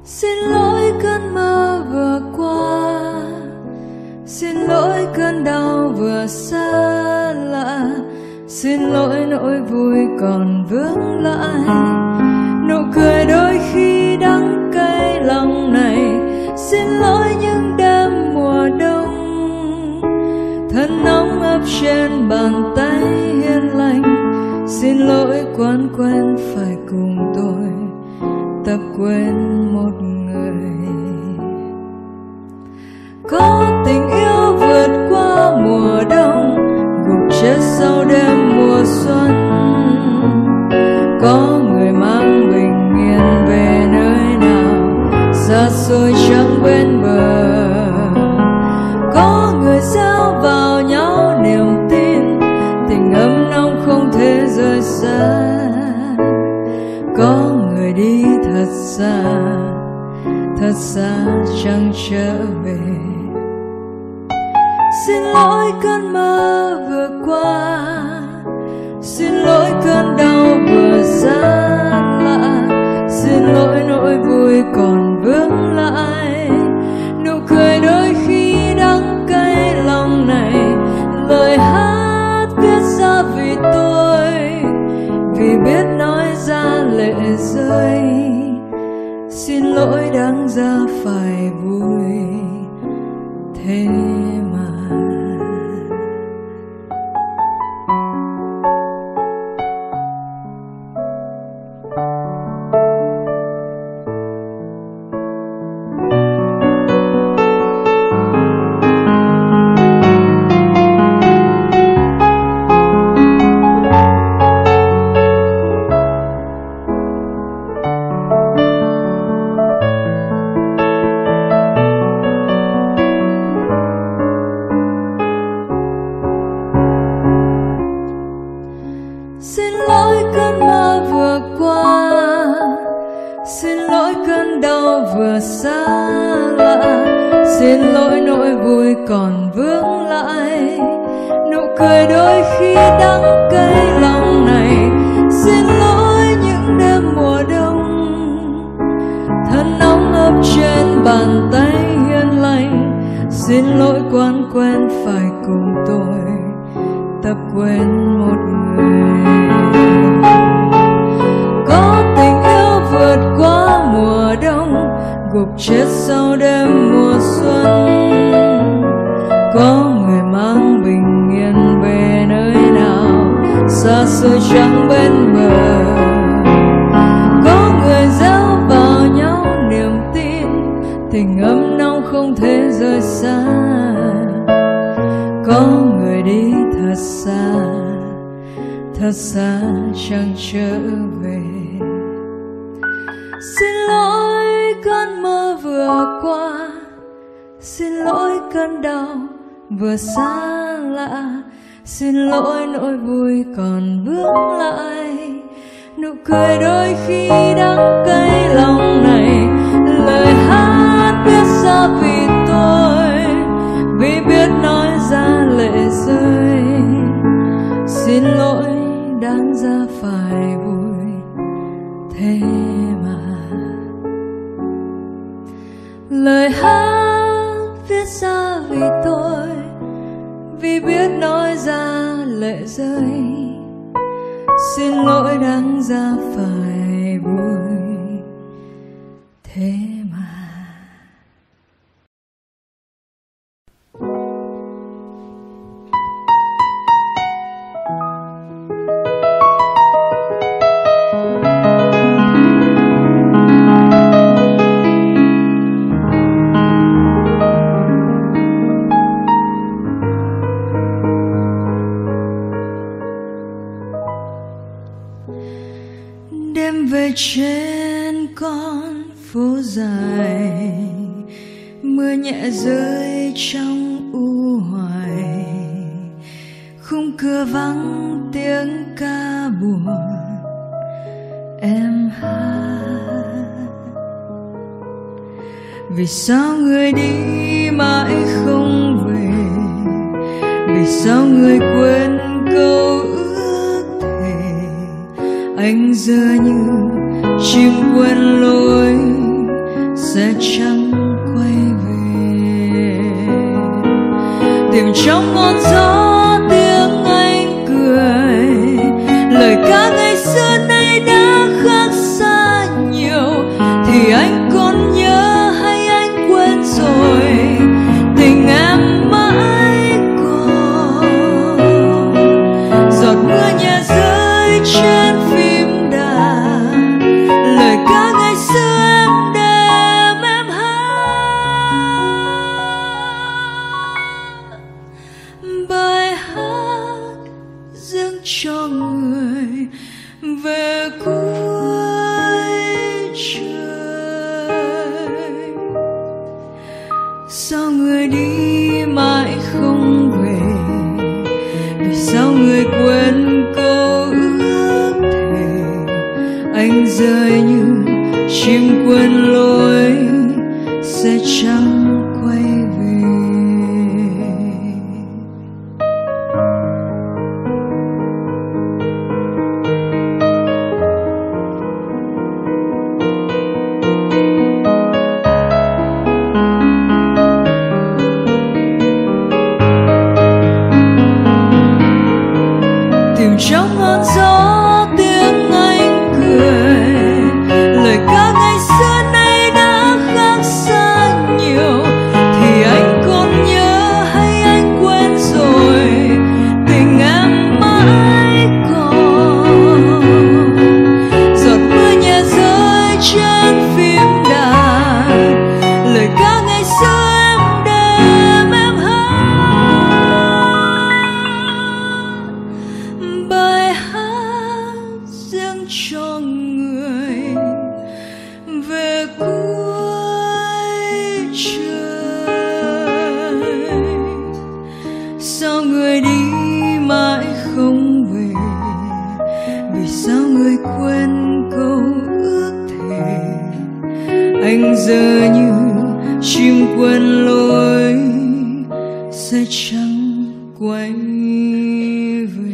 Xin lỗi cơn mơ vừa qua, xin lỗi cơn đau vừa xa lạ, xin lỗi nỗi vui còn vướng lại, nụ cười đôi khi đắng cay lòng này. Xin lỗi những đêm mùa đông, thân nóng ấp trên bàn tay hiền lành. Xin lỗi quán quen phải cùng tôi tập quên một người. Có tình yêu vượt qua mùa đông, gục chết sau đêm mùa xuân. Có người mang bình yên về nơi nào xa xôi chẳng bên bờ. Có người gieo vào nhau niềm tin, tình ấm nóng không thể rời xa. Có người đi thật xa chẳng trở về. Xin lỗi cơn mơ vừa qua, xin lỗi cơn đau vừa xa lạ, xin lỗi nỗi vui còn vướng lại, nụ cười đôi khi đắng cay lòng này. Lời hát viết ra vì tôi, vì biết nói ra lệ rơi. Xin lỗi đáng ra phải vui thế mà. Xin lỗi cơn mơ vừa qua, xin lỗi cơn đau vừa xa lạ, xin lỗi nỗi vui còn vướng lại, nụ cười đôi khi đắng cay lòng này. Xin lỗi những đêm mùa đông, thân nóng ấp trên bàn tay hiền lành. Xin lỗi quán quen phải cùng tôi tập quên một người. Có tình yêu vượt qua mùa đông, gục chết sau đêm mùa xuân. Có người mang bình yên về nơi nào xa xôi chẳng bên bờ. Có người gieo vào nhau niềm tin, tình ấm nóng không thể rời xa. Có người đi thật xa chẳng trở về. Xin lỗi cơn mơ vừa qua, xin lỗi cơn đau vừa xa lạ, xin lỗi nỗi vui còn vướng lại, nụ cười đôi khi đắng cay lòng này. Lời hát viết ra vì tôi, vì biết nói ra lệ rơi. Xin lỗi đáng ra phải vui thế mà. Lời hát viết ra vì tôi, vì biết nói ra lệ rơi. Xin lỗi đáng ra phải vui thế mà. Đêm về trên con phố dài, mưa nhẹ rơi trong u hoài, khung cửa vắng tiếng ca buồn em hát. Vì sao người đi mãi không về, vì sao người quên câu ước thề. Anh giờ như chim quên lối sẽ chẳng quay về. Tìm trong ngọn gió tiếng anh cười, lời ca ngày xưa nay đã khác xa nhiều. Thì anh còn nhớ hay anh quên rồi, tình em mãi còn. Giọt mưa nhẹ rơi trên phím đàn, lời ca ngày xưa em đêm em hát. Bài hát dâng cho người về cuối trời. Sao người đi mãi không về, vì sao người quên câu ước thề. Anh rơi như chim quên lối, sẽ chẳng quay về. Trong ngọn gió tiếng anh cười, lời ca ngày xưa nay đã khác xa nhiều. Thì anh còn nhớ hay anh quên rồi, tình em mãi còn. Giọt mưa nhẹ rơi trên phím đàn, lời ca ngày xưa em đêm em hát. Bài hát dâng cho người về cuối trời. Sao người đi mãi không về, vì sao người quên câu ước thề. Anh giờ như chim quên lối, sẽ chẳng quay về.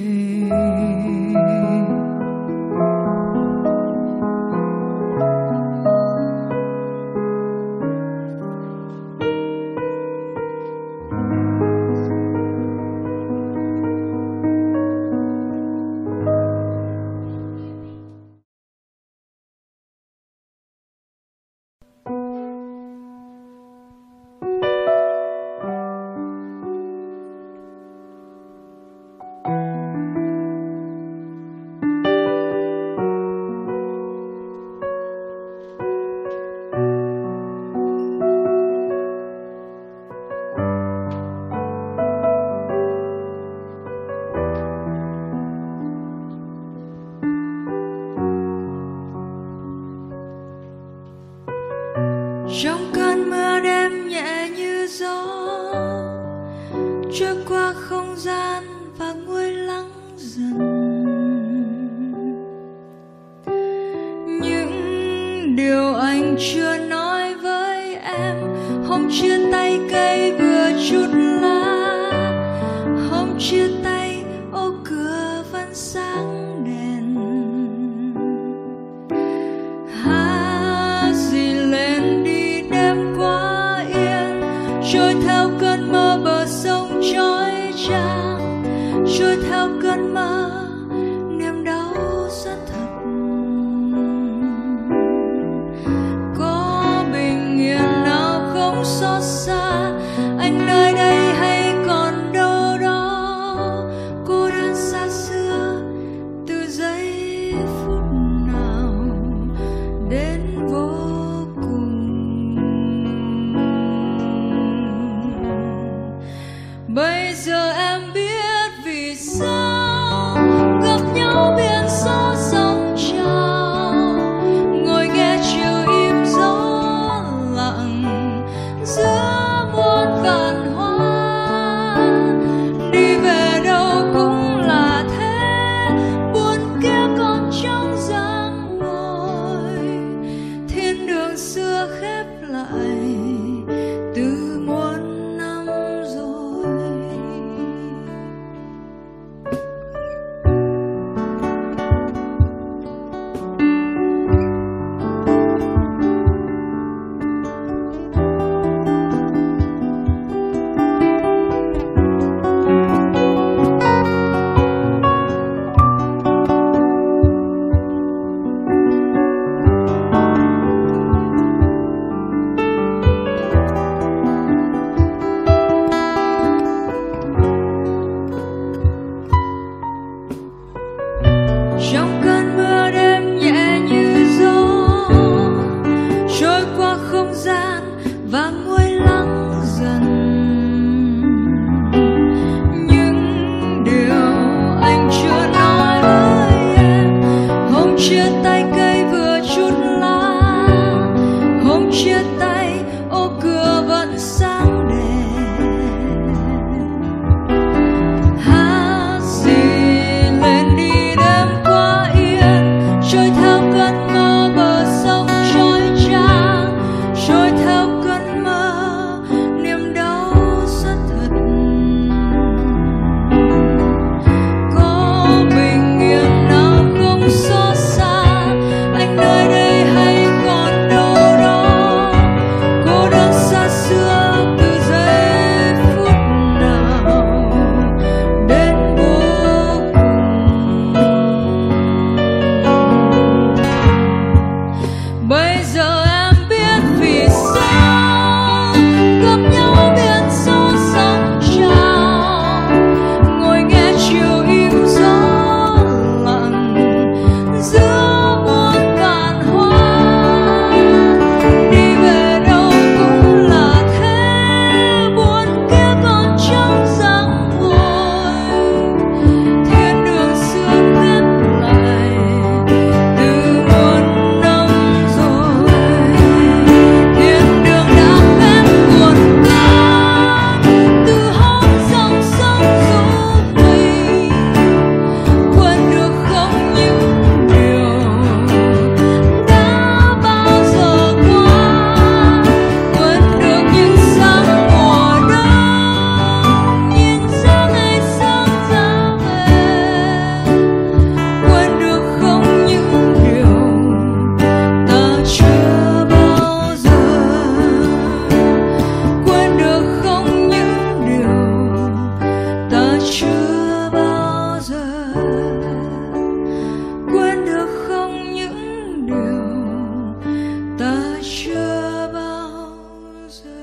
Trong cơn mưa đêm nhẹ như gió, trôi qua không gian và nguôi lắng dần. Những điều anh chưa nói với em, hôm chia tay cây vừa chút lá, hôm chia tay ô cửa vẫn sáng đèn. Trôi theo cơn mơ bờ sông chói chang, trôi theo cơn mơ niềm đau rất thật. Có bình yên nào không xót xa, anh nơi đây hay còn đâu đó, cô đơn xa xưa từ giây phút nào đến vô cùng. Bây giờ em biết vì sao gặp nhau biển số sóng trào, ngồi nghe chiều im gió lặng giữa muôn vạn hoa. Đi về đâu cũng là thế, buồn kia còn trong dáng môi. Thiên đường xưa khép lại từ muôn năm rồi. Bây giờ em biết vì sao gặp nhau biết gió sóng trào, ngồi nghe chiều im gió lặng giữa muôn ngàn hoa. Đi về đâu cũng là thế, buồn kia còn trong dáng môi. Thiên đường xưa khép lại từ muôn năm rồi. Thiên đường đã khép cuộn tan từ hôm dòng sông du mình. Quên được không những điều đã bao giờ qua, quên được những sáng mùa đông nhìn ra ngày sớm ra về. Quên được không những điều ta chưa bao giờ, quên được không những điều ta chưa bao giờ, quên được không những điều ta chưa bao giờ.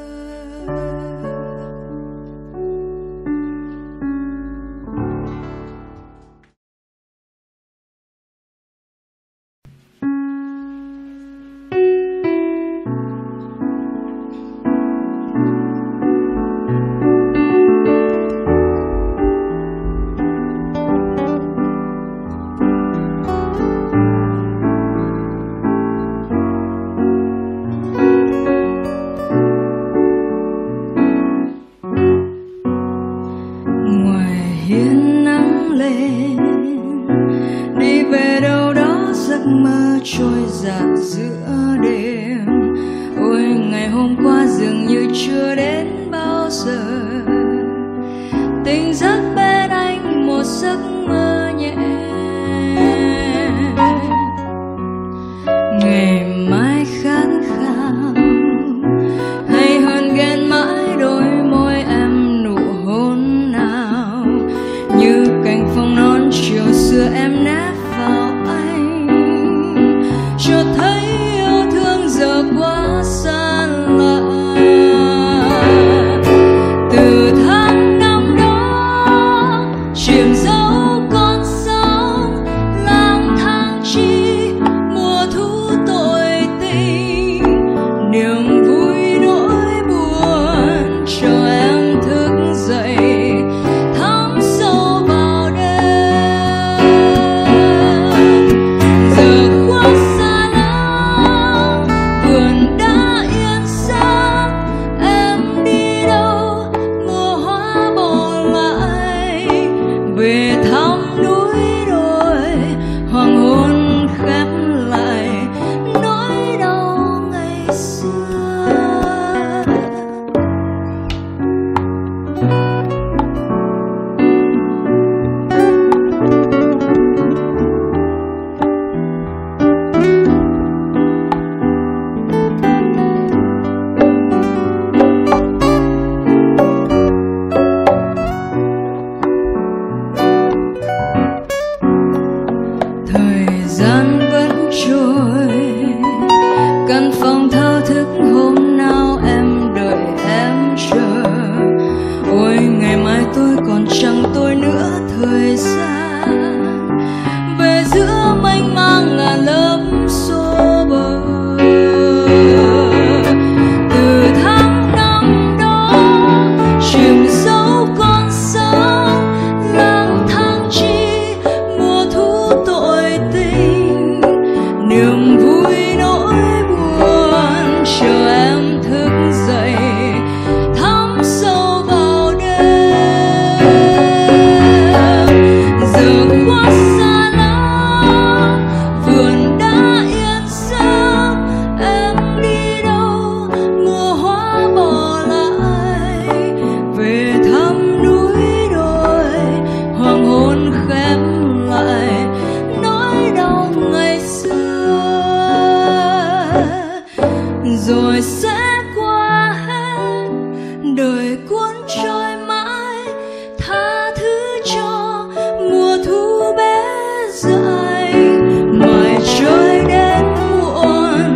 Ngoài hiên nắng lên, đi về đâu đó giấc mơ trôi dạt giữa đêm. Ôi ngày hôm qua dường như chưa đến bao giờ, tỉnh giấc bên anh một giấc mơ nhẹ. Ngày mai khát khao hay hơn ghen mãi đôi môi em, nụ hôn nào như cành phong non chiều xưa em nép vào anh. Chợt thấy yêu thương giờ quá xa lạ. Từ tháng năm đó chìm dấu con sông lang thang chi mùa thu tội tình. Niềm vui nỗi buồn chờ em thức dậy thắm sâu vào đêm. Giờ quá xa lắm, vườn đã yên sáng. Em đi đâu mùa hoa bỏ lại, về thăm núi đồi hoàng hôn khép lại nỗi đau ngày xưa. Thời gian vẫn trôi, căn phòng thao thức hôm nào em đợi em chờ. Ôi ngày mai tôi còn chẳng tôi nữa thời gian, về giữa mênh mang ngàn lớp xô bờ. Từ tháng năm đó chìm dấu con sông lang thang chi mùa thu tội tình. Niềm vui nỗi buồn chờ em thức dậy thắm sâu vào đêm. Giờ quá xa lắm, vườn đã yên sáng. Em đi đâu mùa hoa bỏ lại, về thăm núi đồi hoàng hôn khép lại nỗi đau ngày xưa. Rồi sẽ qua hết, đời cuốn trôi mãi. Tha thứ cho mùa thu bé dại, mãi trôi đến muộn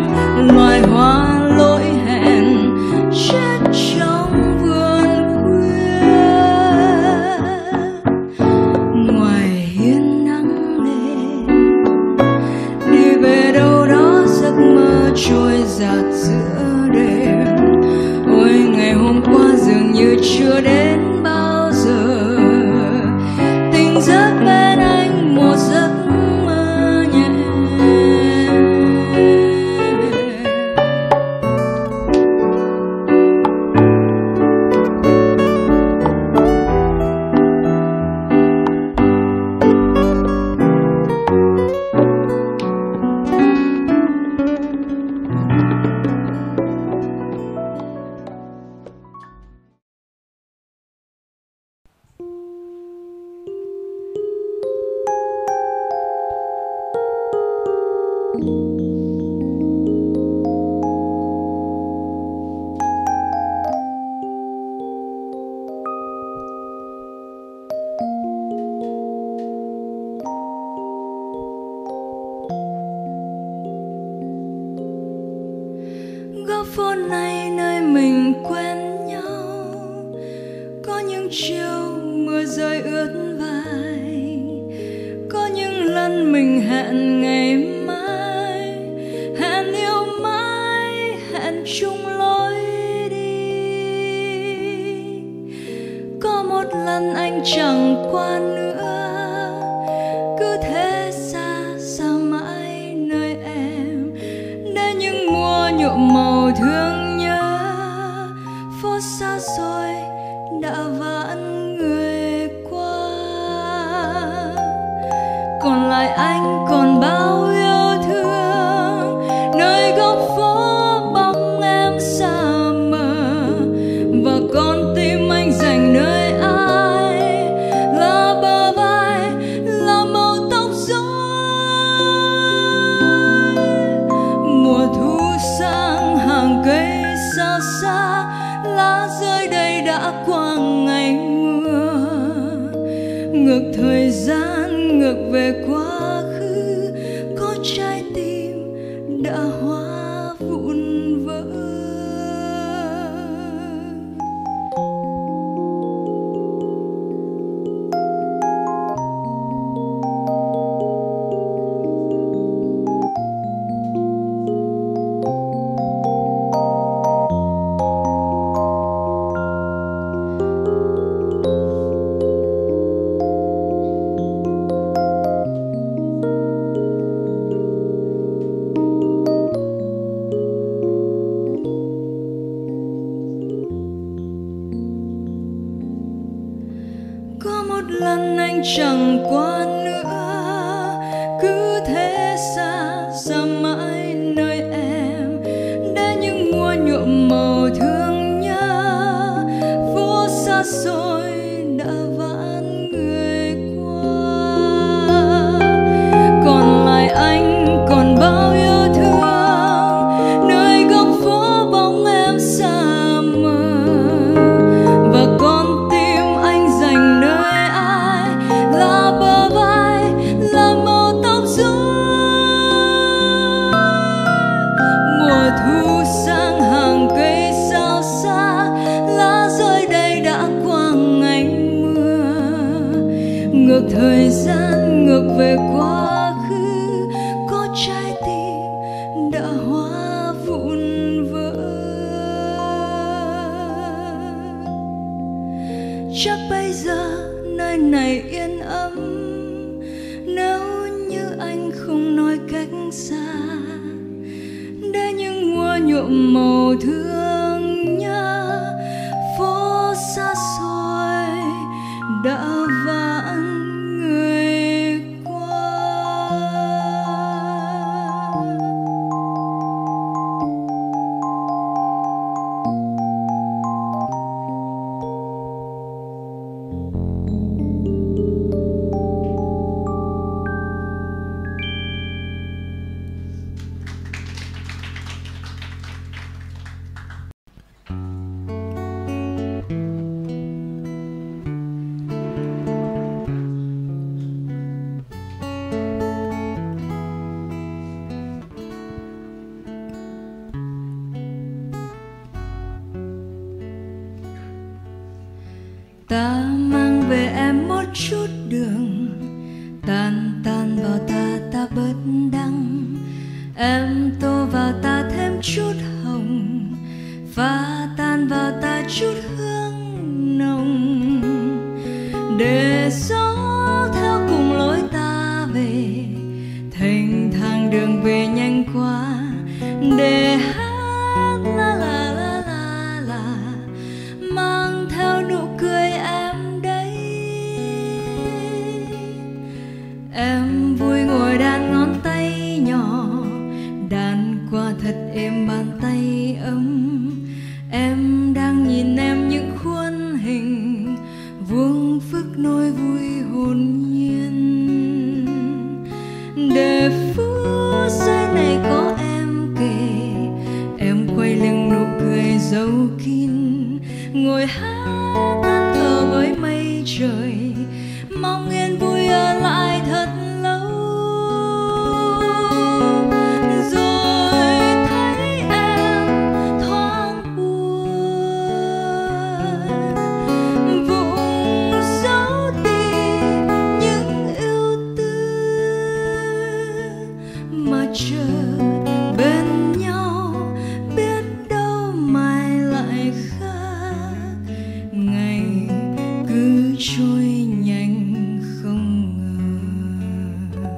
trôi dạt giữa đêm. Ôi ngày hôm qua dường như chưa đến bao giờ, tỉnh giấc bên anh một giấc mơ nhẹ. Góc phố này nơi mình quen nhau, có những chiều mưa rơi ướt vai, có những lần mình hẹn ngày mai, hẹn yêu mãi, hẹn chung lối đi. Có một lần anh chẳng qua nữa, cứ thế xa xa mãi nơi em, để những mùa nhuộm màu thương nhớ. Phố xa xôi đã vãn người qua, còn lại anh còn bao yêu thương. Nơi góc phố bóng em xa mờ, và con tim anh dành nơi ai, là bờ vai, là màu tóc rối. Mùa thu sang hàng cây xa xa, lá rơi đây đã qua ngày mưa. Ngược thời gian, ngược về quá khứ, có trái tim đã hóa vụn vỡ. Có một lần anh chẳng qua nữa, cứ thế xa xa mãi nơi em, để những mùa nhuộm màu thương nhớ. Phố xa xôi đã vãn người qua, còn lại anh còn bao yêu thương. Nơi góc phố bóng em xa mờ, và con tim anh dành nơi ai, là bờ vai, là màu tóc rối. Mùa thu sang hàng cây sao xa, lá rơi đây đã qua ngày mưa. Ngược thời gian, ngược về quá khứ, có trái tim đã hóa vụn vỡ. Chắc bây giờ nơi này yên ấm, nếu như anh không nói cách xa, để những mùa nhuộm màu thương nhớ. Phố xa xôi đã vãn người qua. Ta mang về em một chút đường, tan tan vào ta, ta bớt đắng. Em tô vào ta chút hương nồng, để gió theo cùng lối ta về, thênh thang đường về nhanh qua, để hát la la la la la, mang theo nụ cười em đấy. Em vui ngồi đàn ngón tay nhỏ, đàn qua thật êm bàn tay ấm. Em đang nhìn em những khuôn hình vuông phức nỗi vui hồn nhiên, để phút giây này có em kề, em quay lưng nụ cười giấu kín, ngồi hát than thở với mây trời, mong yên vui ở lại thật lâu. Rồi thấy em thoáng buồn, vùng giấu đi những ưu tư, mà chờ bên nhau biết đâu mai lại khác. Ngày cứ trôi nhanh không ngờ.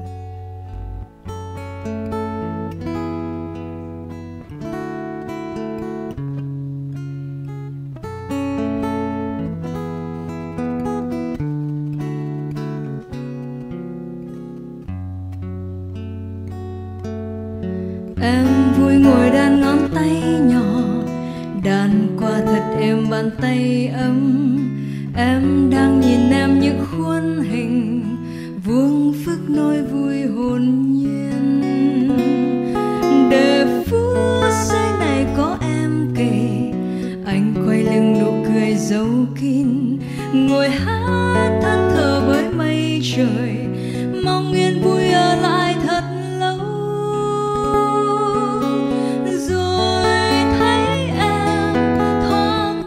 Em vui ngồi đàn ngón tay nhỏ, đàn qua thật êm bàn tay ấm. Em đang nhìn em những khuôn hình vuông phức nỗi vui hồn nhiên, để phút giây này có em kề, anh quay lưng nụ cười giấu kín, ngồi hát than thở với mây trời, mong yên vui ở lại thật lâu. Rồi thấy em thoáng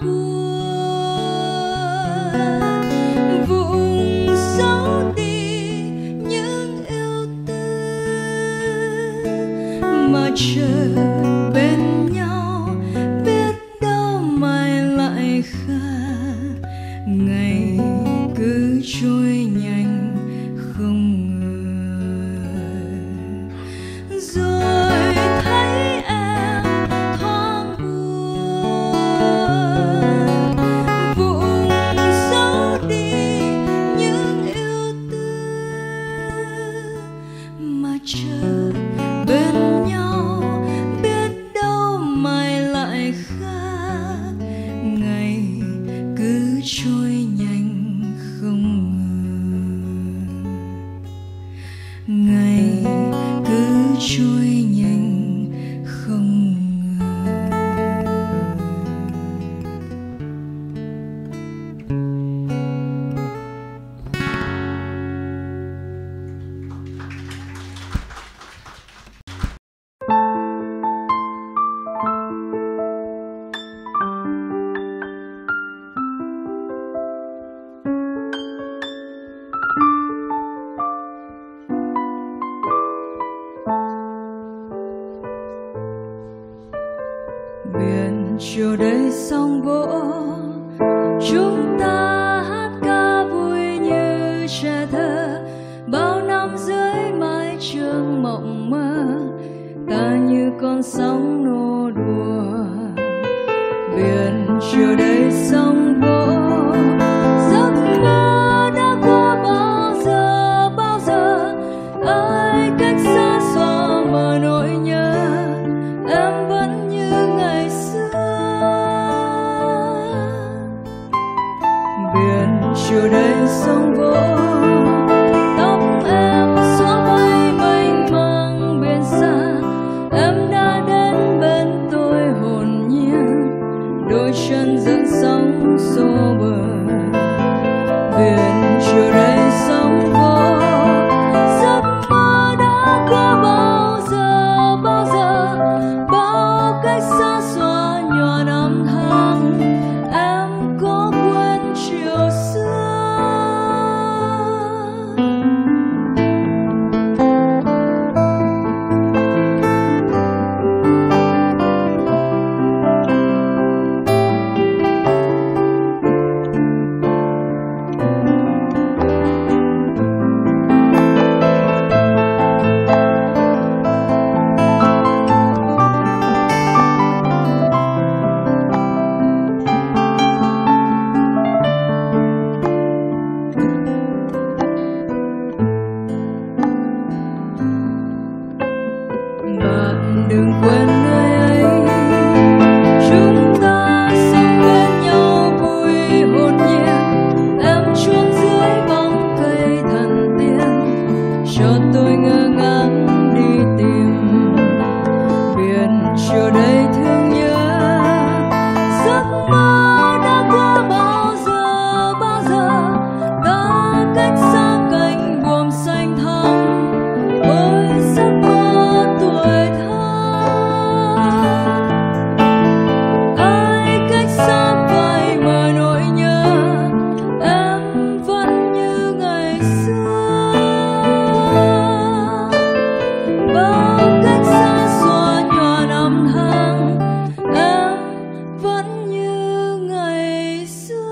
buồn, vùng giấu đi những ưu tư, mà chờ bên nhau biết đâu mai lại khác. Ngày cứ trôi nhanh không ngờ. Rồi thấy em thoáng buồn, vùng giấu đi những ưu tư, mà chờ bên nhau biết đâu mai lại khác. Ngày cứ trôi nhanh không ngờ. Ngày cứ trôi nhanh không ngờ. Biển chiều đây sóng vỗ, chúng ta hát ca vui như trẻ thơ. Bao năm dưới mái trường mộng mơ, ta như con sóng nô đùa. Biển chiều đây sóng vỗ, giấc mơ đã qua bao giờ ai cách xa xóa mà nỗi nhớ. Em vẫn như ngày xưa. Biển chiều đây sóng vỗ, tóc em xóa bay mênh mang biển xa. Em đã đến bên tôi hồn nhiên, đôi chân dẫn sóng quên nơi ấy. Chúng ta sống bên nhau vui hồn nhiên, em chuông dưới bóng cây thần tiên, cho tôi ngơ ngác đi tìm biển chiều đầy thương nhớ. Giấc mơ đã qua bao giờ ta cách xa cánh buồm xanh thẳm. Ôi giấc mơ tuổi thơ, ai cách xa vậy mà nỗi nhớ em vẫn như ngày xưa. Bao cách xa xôi nhòa năm tháng, em vẫn như ngày xưa.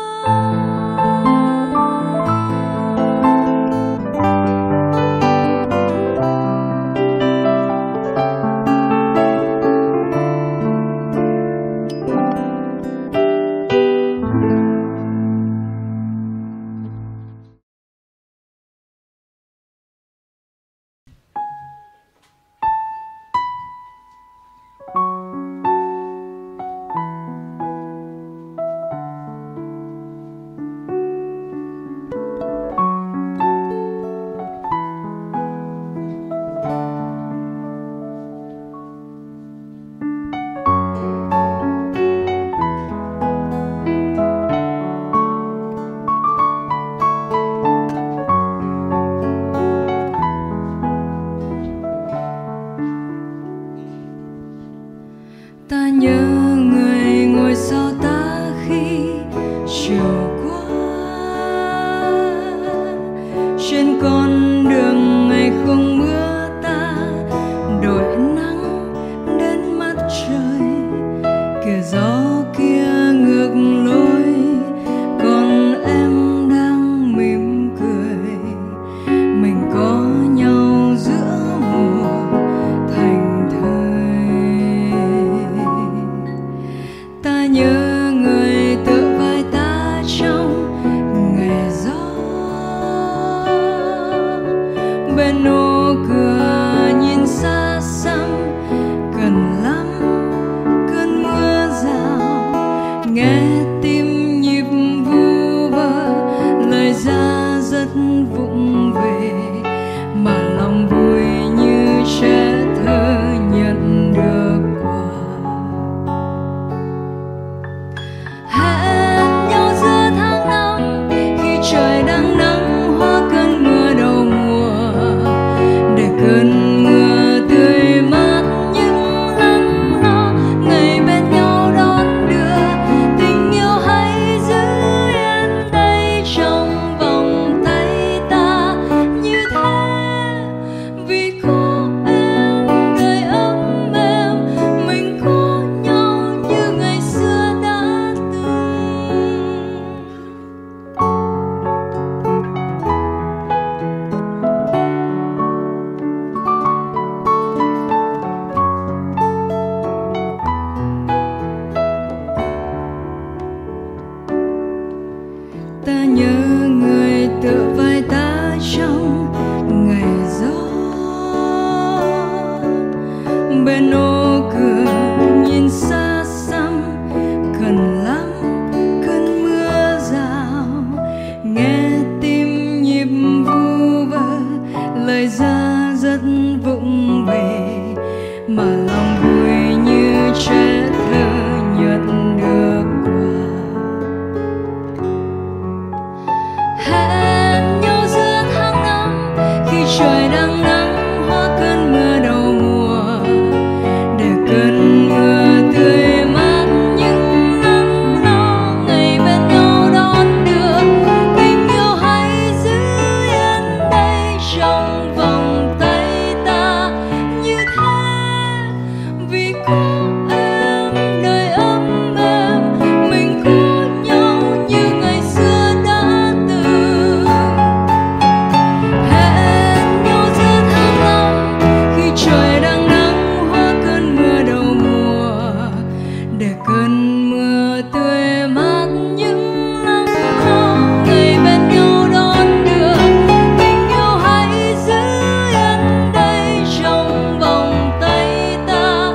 Ta nhớ người ngồi sau ta khi chiều qua, trên con đường ngày không mưa ta đội nắng đến mắt trời. Kìa gió kia ngược lối, còn em đang mỉm cười. Mình có nhau giữa mùa thành thơi. Ta nhớ người tựa vai ta trong ngày gió, bên ô cửa nhìn xa xăm. Cần lắm cơn mưa rào, nghe tim nhịp vu vơ, lời ra rất vụng về, mà lòng vui như trẻ thơ nhận được quà. Hẹn nhau giữa tháng năm khi trời đang nắng, hóa cơn mưa đầu mùa để cơn mưa tươi mát những lắng lo. Ngày bên nhau đón đưa tình yêu, hãy giữ yên đây trong vòng tay ta như thế. Vì có em đời ấm êm, mình có nhau như ngày xưa đã từng. Ta nhớ người tựa vai ta trong ngày gió, bên ô cửa nhìn xa xăm. Cần lắm cơn mưa rào, nghe tim nhịp vu vơ, lời ra rất vụng về, mà lòng vui như trẻ thơ nhận được quà. Hẹn nhau giữa tháng năm khi trời đang nắng, hóa cơn mưa đầu mùa để cơn mưa tươi mát những nắng lo. Ngày bên nhau đón đưa tình yêu, hãy giữ yên đây trong vòng tay ta như thế. Vì có em đời ấm êm, mình có nhau như ngày xưa đã từng. Hẹn nhau giữa tháng năm khi trời đang nắng, hóa cơn mưa đầu mùa để cơn mưa tươi mát những lắng lo. Ngày bên nhau đón đưa tình yêu, hãy giữ yên đây trong vòng tay ta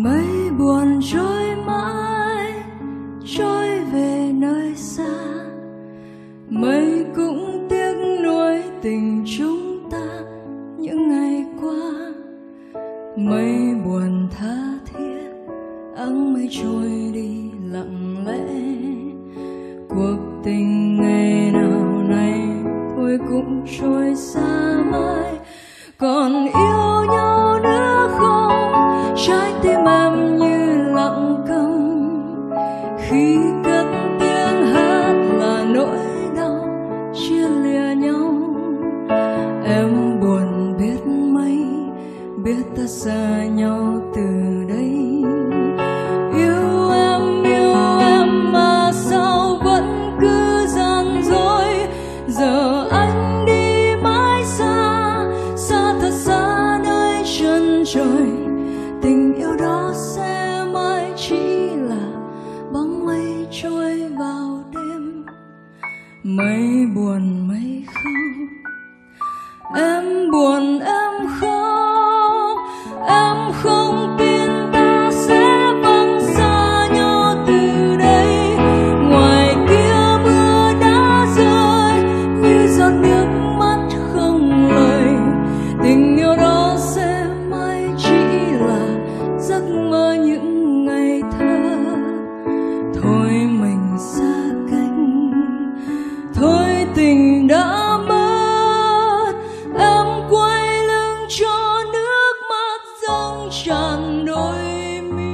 Mây buồn trôi mãi, trôi về nơi xa. Mây cũng tiếc nuối tình chúng ta những ngày qua. Mây buồn tha thiết, áng mây trôi đi lặng lẽ. Cuộc tình ngày nào này thôi cũng trôi xa mãi. Còn yêu nhau nữa không? Trái tim em như lặng câm. Khi cất tiếng hát là nỗi đau chia lìa nhau. Em buồn biết mấy, biết ta xa nhau từ đây. Yêu em mà sao vẫn cứ gian dối. Giờ anh đi mãi xa, xa thật xa nơi chân trời. Tình yêu đó sẽ mãi chỉ là bóng mây trôi vào đêm. Mây buồn mây không, em buồn em không. Em không tin ta sẽ vắng xa nhau từ đây. Ngoài kia mưa đã rơi như giọt nước mắt không lời. Tình yêu đó sẽ mãi chỉ là giấc mơ những ngày thơ. Thôi mình xa cách, thôi tình đã mất. Em quay lưng cho nước mắt dâng tràn đôi mi.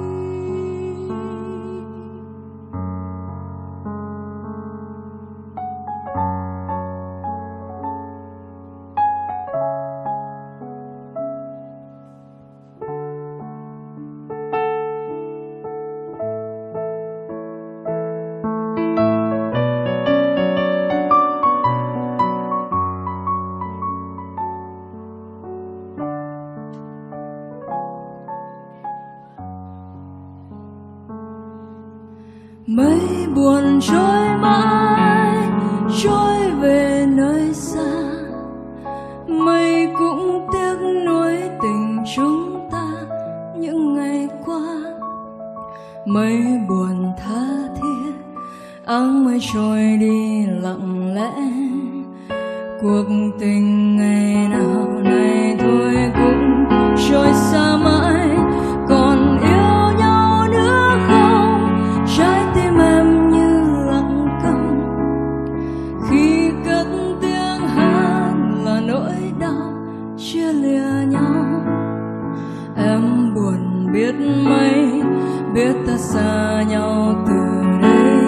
Mây buồn trôi mãi, trôi về nơi xa. Mây cũng tiếc nuối tình chúng ta những ngày qua. Mây buồn tha thiết, áng mây trôi đi lặng lẽ. Cuộc tình ngày nào này thôi cũng trôi xa mãi. Còn yêu nhau nữa không? Trái tim em như lặng câm. Khi cất tiếng hát là nỗi đau chia lìa nhau. Em buồn biết mấy, biết ta xa nhau từ đây.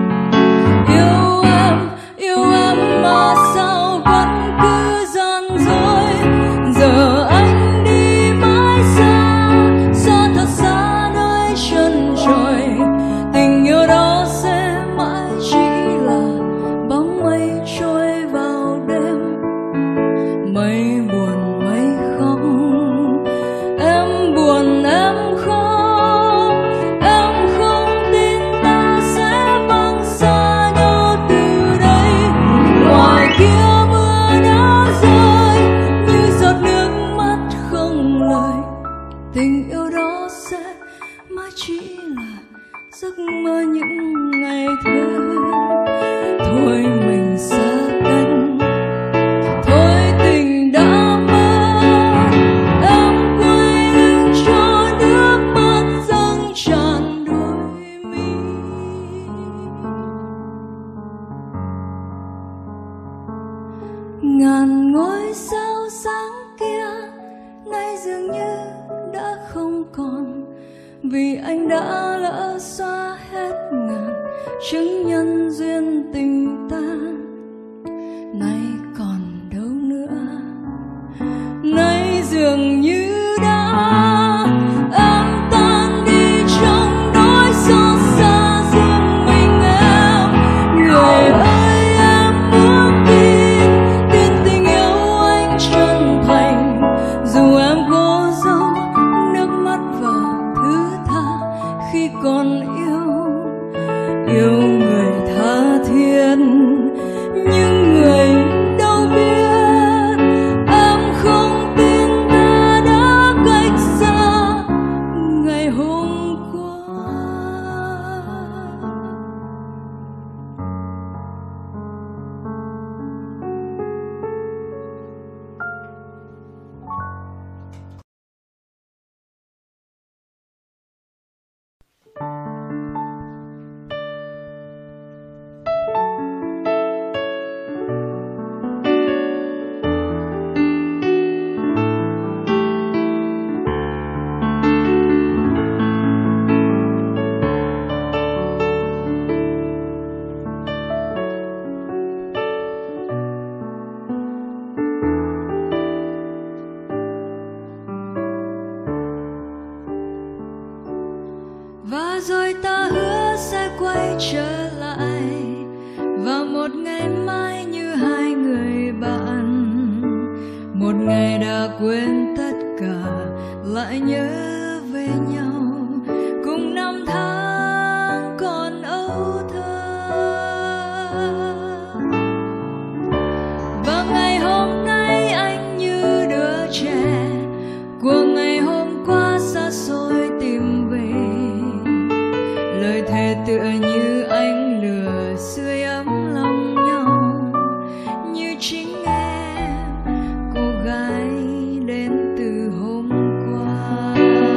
Yêu em mà sao vẫn cứ gian dối. Giờ anh đi mãi xa, xa thật xa nơi chân trời. Tình yêu đó sẽ mãi chỉ là bóng mây trôi vào đêm. Mây buồn mây không, em buồn em không. Em không tin ta sẽ vắng xa nhau từ đây. Ngoài kia mưa đã rơi như giọt nước mắt không lời. Tình yêu đó sẽ mãi chỉ là giấc mơ những ngày thơ. Thôi mình xa cách, thôi tình đã mất. Em quay lưng cho nước mắt dâng tràn đôi mi. Ngàn ngôi sao sáng kia nay dường như đã không còn. Vì anh đã lỡ xóa hết ngàn chứng nhân duyên tình ta. Nay còn đâu nữa, nay dường như đã em tan đi trong nỗi xót xa riêng mình em. Người ơi em muốn tin, tin tình yêu anh chân thành. Dù em cố giấu nước mắt và thứ tha khi còn yêu. Yêu người tha thiết, trở lại vào một ngày mai như hai người bạn, một ngày đã quên tất cả lại nhớ về nhau cùng năm tháng còn âu thơ. Và ngày hôm nay anh như đứa trẻ của ngày hôm qua xa xôi tìm về, lời thề tựa như ánh lửa sưởi ấm lòng nhau, như chính em cô gái đến từ hôm qua.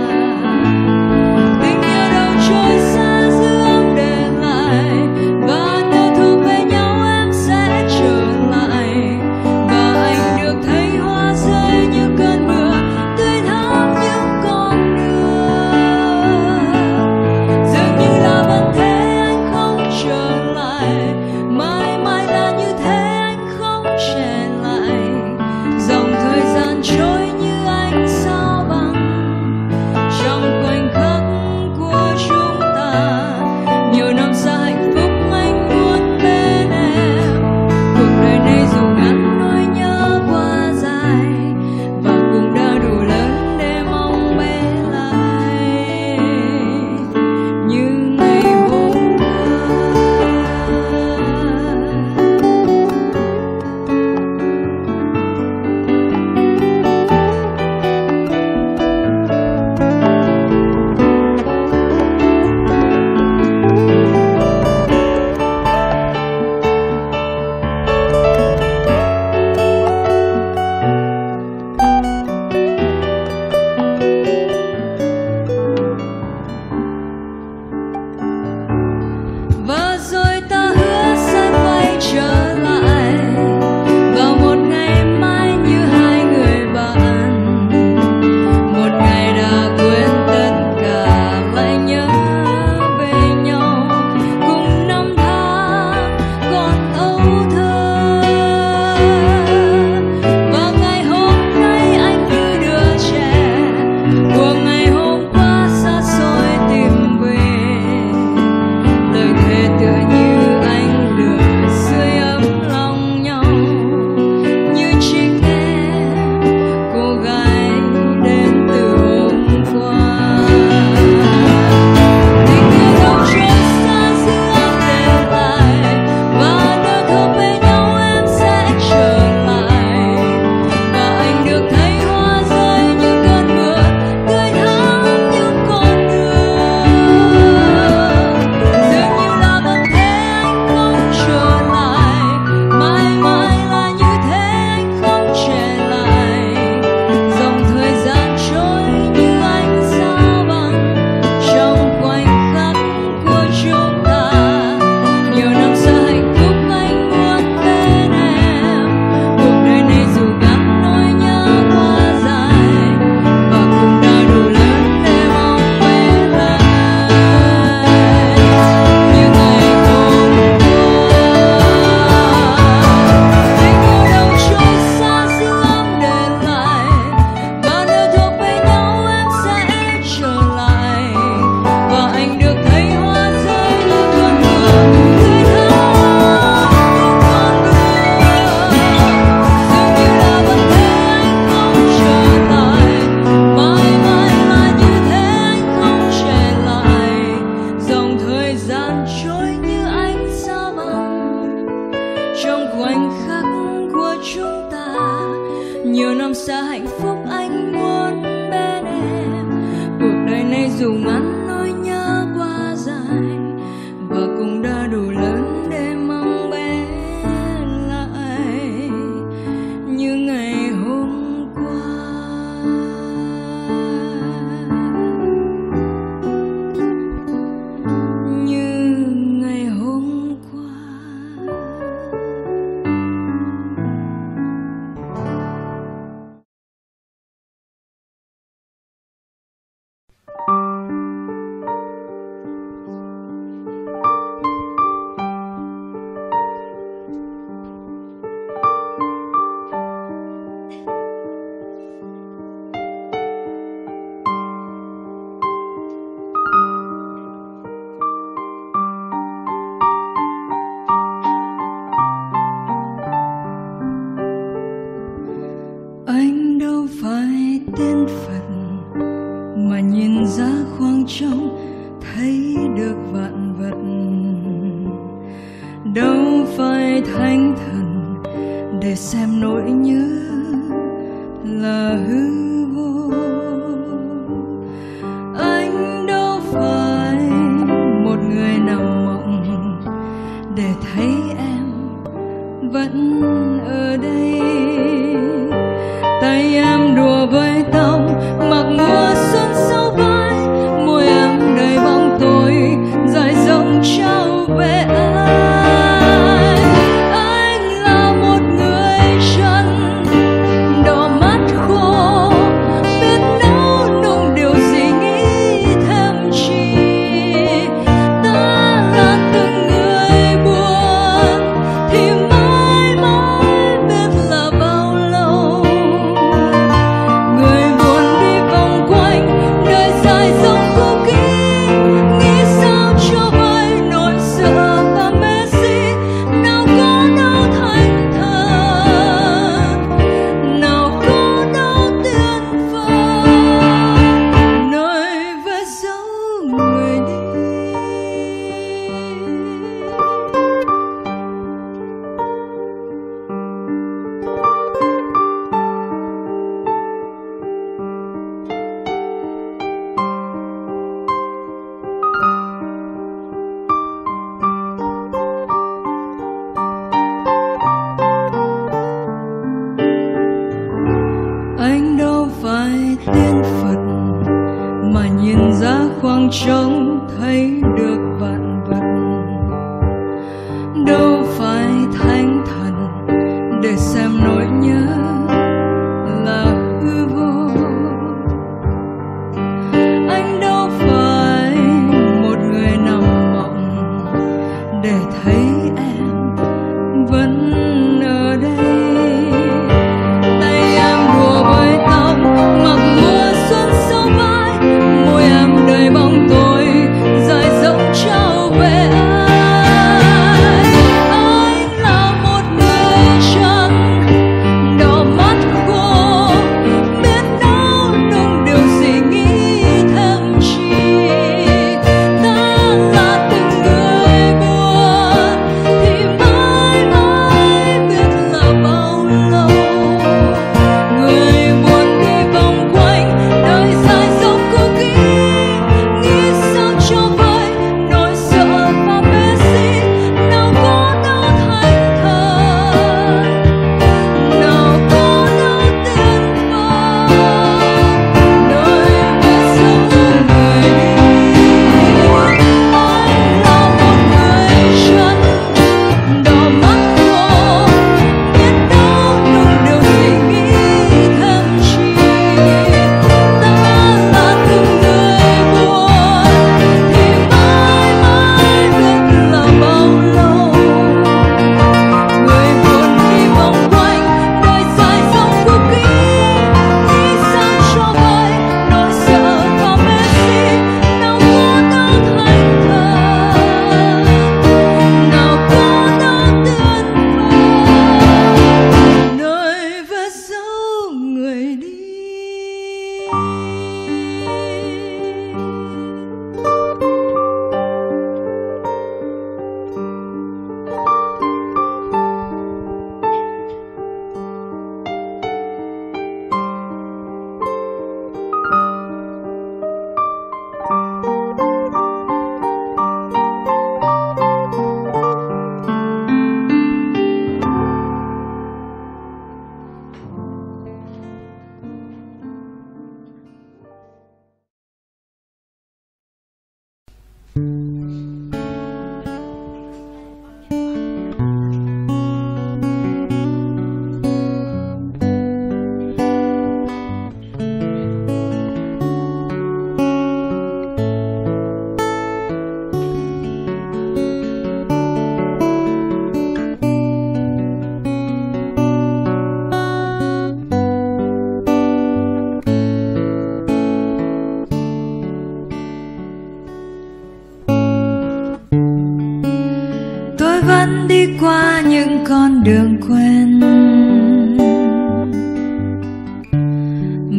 Tình yêu đâu trôi xa dư âm để lại, và nếu thuộc về nhau em sẽ trở lại, và anh được thấy hoa rơi như cơn mưa tươi thắm những con đường. Dường như là vẫn thế anh không trở lại, mãi mãi là như thế anh không trẻ lại, dòng thời gian trôi như ánh sao băng trong khoảnh khắc của chúng ta. Nhiều năm xa hạnh phúc anh muốn bên em, cuộc đời này dù ngắn nỗi nhớ quá dài, và cũng đã đủ lớn để mong bé lại như ngày hôm qua. Và rồi ta hứa sẽ quay trở lại vào một ngày mai như hai người bạn, một ngày đã quên tất cả lại nhớ về nhau cùng năm tháng còn âu thơ. Và ngày hôm nay anh như đứa trẻ của ngày hôm qua xa xôi tìm về, lời thề tựa như ánh lửa sưởi ấm lòng nhau, như chính em cô gái đến từ hôm qua. Tình yêu đâu trôi xa dư âm để lại, và nếu thuộc về nhau em sẽ trở lại, và anh được thấy hoa rơi như cơn mưa tươi thắm những con đường. Dường như là vẫn thế anh không trở lại, mãi mãi là như thế anh không trẻ lại, dòng thời gian trôi như ánh sao băng trong khoảnh khắc của chúng ta. Nhiều năm xa hạnh phúc anh muốn bên em, cuộc đời này dù ngắn nỗi nhớ quá dài, và cũng đã đủ lớn để mong về lại như ngày hôm qua. Tình yêu đâu trôi xa dư âm để lại, và nếu thuộc về nhau em sẽ trở lại, và anh được thấy hoa rơi như cơn mưa tươi thắm những con đường. Dường như là vẫn thế anh không trở lại, mãi mãi là như thế anh không trẻ lại, dòng thời gian trôi như ánh sao băng trong khoảnh khắc của chúng ta. Nhiều năm xa hạnh phúc anh muốn bên em, cuộc đời này dù ngắn nỗi nhớ quá dài, và cũng đã đủ lớn để mong bé lại như ngày hôm qua. Như ngày hôm qua. tên Phật mà nhìn ra khoang trống thấy được vạn vật. Đâu phải thánh thần để xem nỗi nhớ là hư vô. Anh đâu phải một người nằm mộng để thấy em vẫn ở đây. Tay em đùa với tóc mặc mùa xuân sau vai, môi em đầy bóng tối dài rộng trao về anh. Anh là một người chân đỏ mắt khô, biết nấu nung điều gì nghĩ thêm chi. Ta là từng người buồn thì mãi mãi biết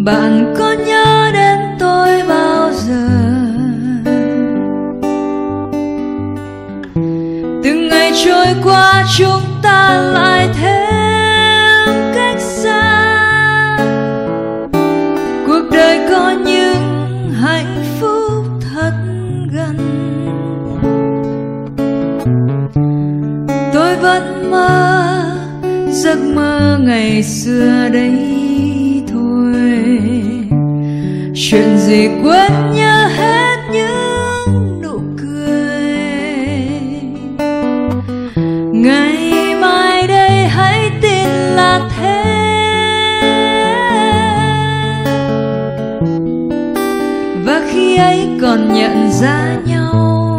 Bạn có nhớ đến tôi bao giờ? Từng ngày trôi qua chúng ta lại thêm cách xa. Cuộc đời có những hạnh phúc thật gần. Tôi vẫn mơ giấc mơ ngày xưa đấy thôi. Chuyện gì quên nhớ hết những nụ cười. Ngày mai đây hãy tin là thế. Và khi ấy còn nhận ra nhau,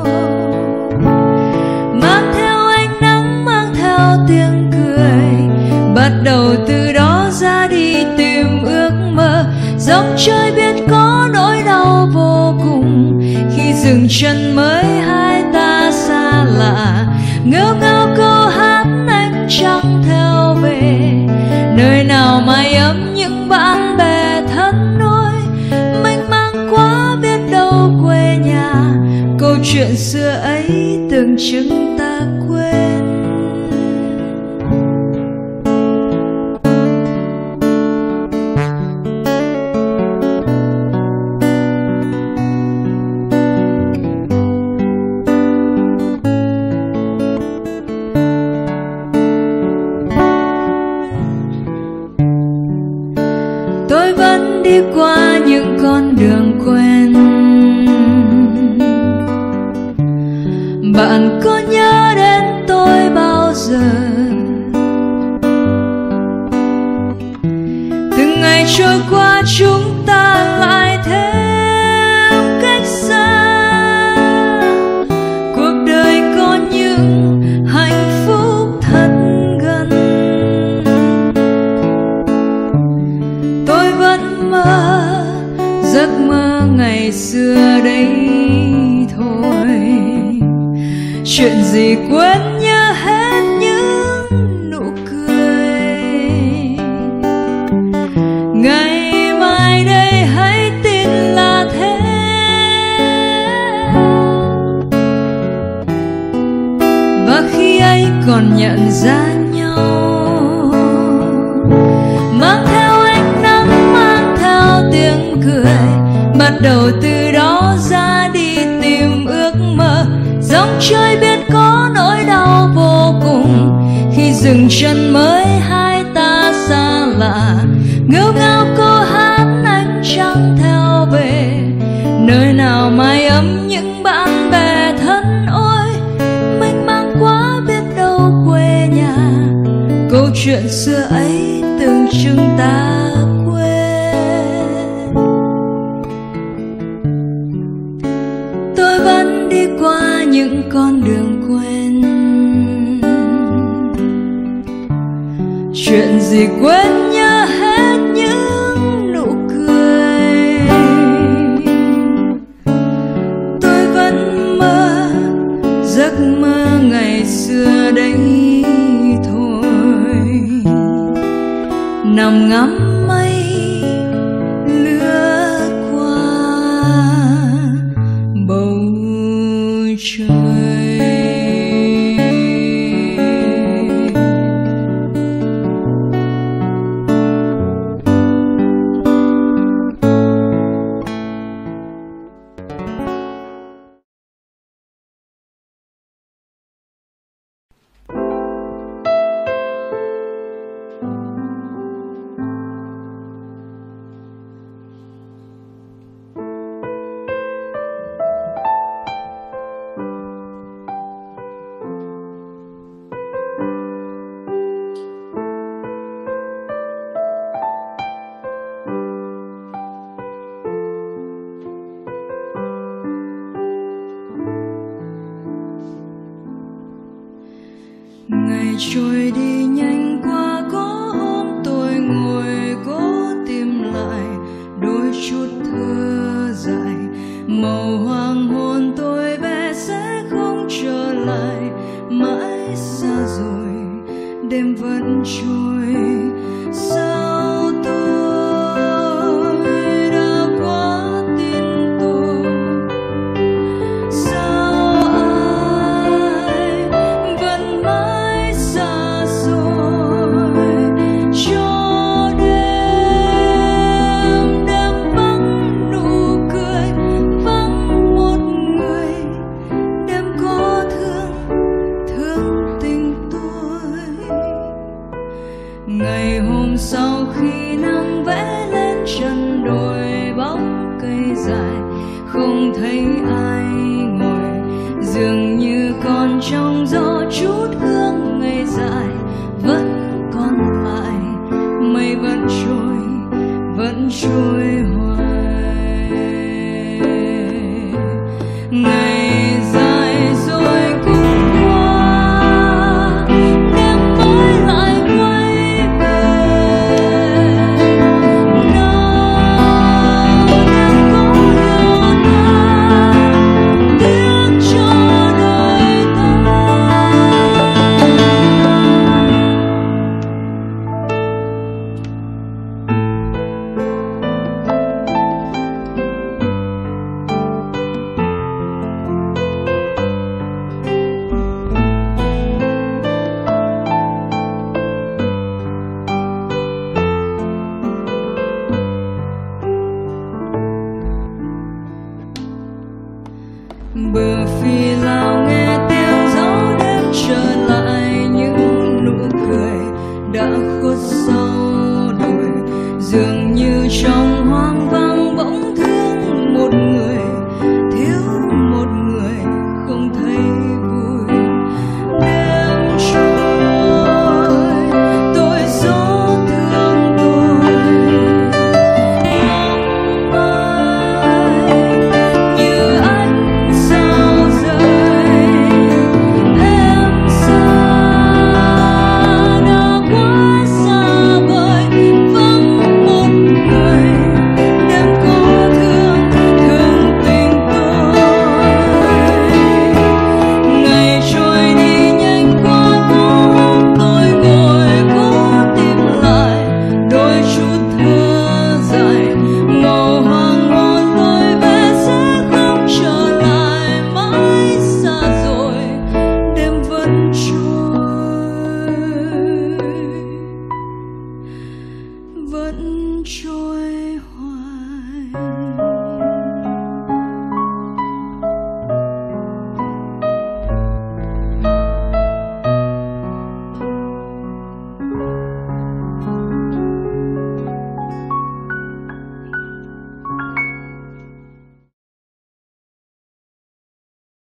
mang theo ánh nắng, mang theo tiếng cười, bắt đầu từ đó ra đi tìm ước mơ. Dòng trời biết có nỗi đau vô cùng khi dừng chân mới hai ta xa lạ. Ngỡ ngao câu hát anh chẳng theo về, nơi nào mái ấm những bạn bè thân nuôi. Mênh mang quá biết đâu quê nhà, câu chuyện xưa ấy tưởng chừng ta quên. Tôi vẫn đi qua những con đường quen. Bạn có nhớ đến tôi bao giờ? Từng ngày trôi qua chúng ta lại thêm cách xa. Cuộc đời có những hạnh phúc thật gần. Tôi vẫn mơ giấc mơ ngày xưa đấy thôi. Chuyện gì quên nhớ hết những nụ cười. Ngày mai đây hãy tin là thế. Và khi ấy còn nhận ra nhau, mang theo ánh nắng, mang theo tiếng cười, bắt đầu từ đó ra đi tìm ước mơ. Dòng trời biết có nỗi đau vô cùng khi dừng chân mới hai ta xa lạ. Ngỡ ngao câu hát anh chẳng theo về, nơi nào mái ấm những bạn bè thân ôi. Mênh mang quá biết đâu quê nhà, câu chuyện xưa ấy tưởng chừng ta quên. Tôi vẫn đi qua những con đường quen. Chuyện gì quên nhớ hết những nụ cười. Tôi vẫn mơ giấc mơ ngày xưa đấy thôi. Nằm ngắm mây lướt qua bầu trời. Ngày trôi đi nhanh qua, có hôm tôi ngồi cố tìm lại đôi chút thơ dại. Màu hoàng hôn tôi vẽ sẽ không trở lại, mãi xa rồi đêm vẫn trôi. Sao tôi ngày hôm sau khi nắng vẽ lên chân đồi bóng cây dài, không thấy ai ngồi, dường như còn trong gió chút hương ngày dài vẫn còn lại. Mây vẫn trôi hoài. Ngày dài rồi cũng qua, đêm mới lại quay về. Nào đừng có yêu ta, tiếc cho đời ta. Bờ phi lao nghe tiếng gió đêm trở lại, những nụ cười đã khuất sau đồi, dường như trong